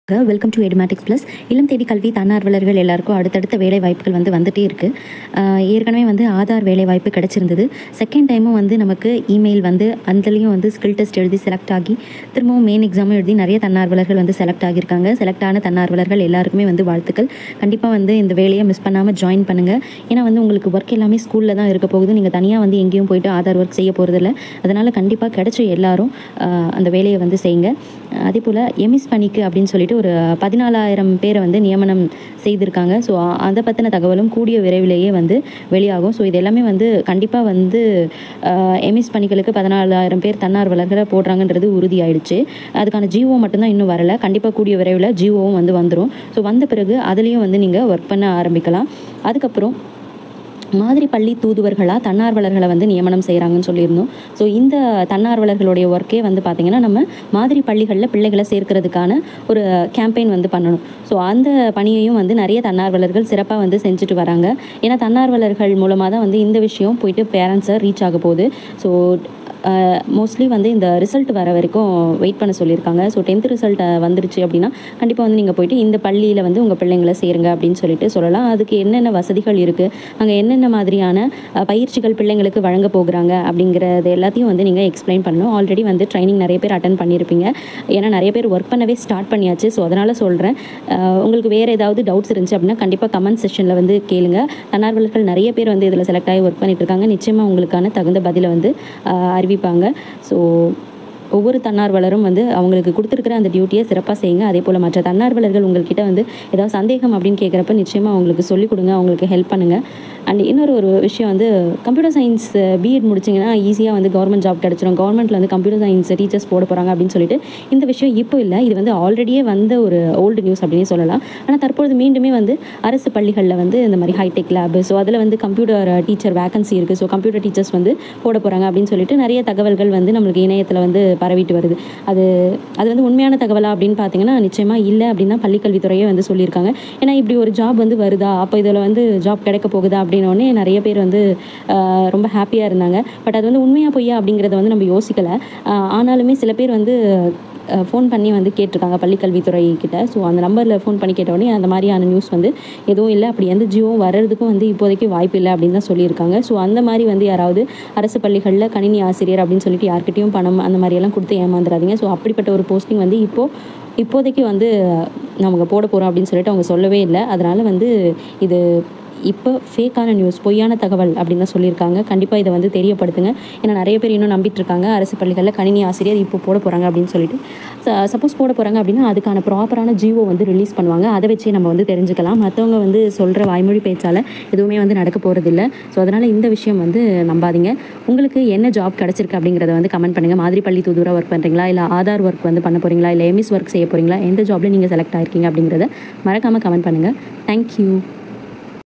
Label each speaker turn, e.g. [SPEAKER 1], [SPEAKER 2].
[SPEAKER 1] Welcome to Edumatics plus. இல்லம் தேடி கல்வி தன்னார்வலர்கள் எல்லாருக்கும் அடுத்தடுத்த வேலை வாய்ப்புகள் வந்துட்டே இருக்குது. ஏற்கனவே ஆதார் வேலை வாய்ப்பு கிடச்சிருந்தது. செகண்ட் டைமும் நமக்கு இமெயில் அதுலேயும் ஸ்கில் டெஸ்ட் எழுதி செலக்ட் ஆகி திரும்பவும் மெயின் எக்ஸாமும் எழுதி நிறைய தன்னார்வலர்கள் செலக்ட் ஆகியிருக்காங்க. செலக்ட் ஆன தன்னார்வலர்கள் எல்லாருக்குமே வாழ்த்துக்கள். கண்டிப்பாக இந்த வேலையை மிஸ் பண்ணாமல் ஜாயின் பண்ணுங்கள். ஏன்னா உங்களுக்கு ஒர்க் எல்லாமே ஸ்கூலில் தான் இருக்க போகுது. நீங்கள் தனியாக எங்கேயும் போயிட்டு ஆதார் ஒர்க் செய்ய போகிறதில்ல. அதனால் கண்டிப்பாக கிடைச்ச எல்லாரும் அந்த வேலையை செய்யுங்க. அதே போல் எம்எஸ் பணிக்கு அப்படின்னு சொல்லிட்டு ஒரு 14,000 பேரை நியமனம் செய்திருக்காங்க. ஸோ அதை பற்றின தகவலும் கூடிய விரைவிலேயே வெளியாகும். ஸோ இது எல்லாமே கண்டிப்பாக எம்எஸ் பணிகளுக்கு 14,000 பேர் தன்னார்வலர்களை போடுறாங்கன்றது உறுதியாயிடுச்சு. அதுக்கான ஜிஓ மட்டும்தான் இன்னும் வரலை. கண்டிப்பாக கூடிய விரைவில் ஜிஓவும் வந்துடும். ஸோ வந்த பிறகு அதுலேயும் நீங்கள் ஒர்க் பண்ண ஆரம்பிக்கலாம். அதுக்கப்புறம் மாதிரி பள்ளி தூதுவர்களாக தன்னார்வலர்களை நியமனம் செய்கிறாங்கன்னு சொல்லியிருந்தோம். ஸோ இந்த தன்னார்வலர்களுடைய ஒர்க்கே பார்த்திங்கன்னா நம்ம மாதிரி பள்ளிகளில் பிள்ளைகளை சேர்க்கிறதுக்கான ஒரு கேம்பெயின் பண்ணணும். ஸோ அந்த பணியையும் நிறைய தன்னார்வலர்கள் சிறப்பாக செஞ்சுட்டு வராங்க. ஏன்னா தன்னார்வலர்கள் மூலமாக தான் இந்த விஷயம் போயிட்டு பேரண்ட்ஸை ரீச் ஆக போகுது. ஸோ மோஸ்ட்லி இந்த ரிசல்ட் வர வரைக்கும் வெயிட் பண்ண சொல்லியிருக்காங்க. ஸோ 10th ரிசல்ட் வந்துருச்சு அப்படின்னா கண்டிப்பாக நீங்கள் போயிட்டு இந்த பள்ளியில் உங்கள் பிள்ளைங்களை சேருங்க அப்படின்னு சொல்லிட்டு சொல்லலாம். அதுக்கு என்னென்ன வசதிகள் இருக்குது, அங்கே என்னென்ன மாதிரியான பயிற்சிகள் பிள்ளைங்களுக்கு வழங்க போகிறாங்க அப்படிங்கிறது எல்லாத்தையும் நீங்கள் எக்ஸ்பிளைன் பண்ணணும். ஆல்ரெடி ட்ரைனிங் நிறைய பேர் அட்டன் பண்ணியிருப்பீங்க. ஏன்னா நிறைய பேர் ஒர்க் பண்ணவே ஸ்டார்ட் பண்ணியாச்சு. ஸோ அதனால் சொல்கிறேன், உங்களுக்கு வேறு ஏதாவது டவுட்ஸ் இருந்துச்சு அப்படின்னா கண்டிப்பாக கமெண்ட் செக்ஷனில் கேளுங்க. தன்னார்வலர்கள் நிறைய பேர் இதில் செலக்ட் ஆகி ஒர்க் பண்ணிட்டு இருக்காங்க. நிச்சயமாக உங்களுக்கான தகுந்த பதிலை அறிவிப்பாங்க. ஸோ ஒவ்வொரு தன்னார்வலரும் அவங்களுக்கு கொடுத்துருக்கிற அந்த டியூட்டியை சிறப்பாக செய்யுங்க. அதே போல் மற்ற தன்னார்வலர்கள் உங்கள்கிட்ட ஏதாவது சந்தேகம் அப்படின்னு கேட்குறப்ப நிச்சயமாக அவங்களுக்கு சொல்லிக் கொடுங்க, அவங்களுக்கு ஹெல்ப் பண்ணுங்கள். அண்ட் இன்னொரு விஷயம் கம்ப்யூட்டர் சயின்ஸ் பிஎட் முடிச்சிங்கன்னா ஈஸியாக கவர்மெண்ட் ஜாப் கிடச்சிரும். கவர்மெண்ட்டில் கம்ப்யூட்டர் சயின்ஸ் டீச்சர்ஸ் போட போகிறாங்க அப்படின்னு சொல்லிட்டு இந்த விஷயம் இப்போ இல்லை. இது ஆல்ரெடியே ஒரு ஓல்டு நியூஸ் அப்படின்னு சொல்லலாம். ஆனால் தற்பொழுது மீண்டுமே அரசு பள்ளிகளில் இந்த மாதிரி ஹைடெக் லேப், ஸோ அதில் கம்ப்யூட்டர் டீச்சர் வேகன்சி இருக்குது. ஸோ கம்ப்யூட்டர் டீச்சர்ஸ் போட போகிறாங்க அப்படின்னு சொல்லிட்டு நிறைய தகவல்கள் நம்மளுக்கு இணையத்தில் பரவிட்டு வருது. அது உண்மையான தகவலா அப்படின்னு பார்த்தீங்கன்னா நிச்சயமாக இல்லை அப்படின்னு தான் பள்ளிக்கல்வித்துறையே சொல்லியிருக்காங்க. ஏன்னா இப்படி ஒரு ஜாப் வருதா, அப்போ இதில் ஜாப் கிடைக்க போகுதா அப்படின்னோடனே நிறைய பேர் ரொம்ப ஹாப்பியாக இருந்தாங்க. பட் அது உண்மையாக பொய்யா அப்படிங்கிறத நம்ம யோசிக்கலை. ஆனாலுமே சில பேர் ஃபோன் பண்ணி கேட்டிருக்காங்க பள்ளிக்கல்வித்துறை கிட்ட. ஸோ அந்த நம்பரில் ஃபோன் பண்ணி கேட்டோடனே அந்த மாதிரியான நியூஸ் எதுவும் இல்லை, அப்படி ஜியோவும் வர்றதுக்கும் இப்போதைக்கு வாய்ப்பு இல்லை அப்படின்னு தான் சொல்லியிருக்காங்க. ஸோ அந்த மாதிரி யாராவது அரசு பள்ளிகளில் கணினி ஆசிரியர் அப்படின்னு சொல்லிட்டு யார்கிட்டையும் பணம் அந்த மாதிரியெல்லாம் கொடுத்து ஏமாந்துடாதீங்க. ஸோ அப்படிப்பட்ட ஒரு போஸ்டிங் இப்போதைக்கு நாங்கள் போட போகிறோம் அப்படின்னு சொல்லிட்டு அவங்க சொல்லவே இல்லை. அதனால் இது இப்போ ஃபேக்கான நியூஸ், பொய்யான தகவல் அப்படின்னு தான் சொல்லியிருக்காங்க. கண்டிப்பாக இதை தெரியப்படுத்துங்க. ஏன்னா நிறைய பேர் இன்னும் நம்பிட்டு இருக்காங்க அரசு பள்ளிகளில் கணினி ஆசிரியர் இப்போ போட போகிறாங்க அப்படின்னு சொல்லிட்டு. சப்போஸ் போட போகிறாங்க அப்படின்னா அதுக்கான ப்ராப்பரான ஜிஓ ரிலீஸ் பண்ணுவாங்க. அதை வச்சே நம்ம தெரிஞ்சுக்கலாம். மற்றவங்க சொல்கிற வாய்மொழி பேச்சால் எதுவுமே நடக்க போகிறதில்ல. ஸோ அதனால் இந்த விஷயம் நம்பாதீங்க. உங்களுக்கு என்ன ஜாப் கிடச்சிருக்கு அப்படிங்கிறத கமெண்ட் பண்ணுங்கள். மாதிரி பள்ளி தூதுவராக ஒர்க் பண்ணுறீங்களா, இல்லை ஆதார் ஒர்க் பண்ண போகிறீங்களா, இல்லை எம்எஸ் ஒர்க் செய்ய போகிறீங்களா, எந்த ஜாப்ல நீங்கள் செலக்ட் ஆகிருக்கீங்க அப்படிங்கிறத மறக்காமல் கமெண்ட் பண்ணுங்கள். தேங்க்யூ.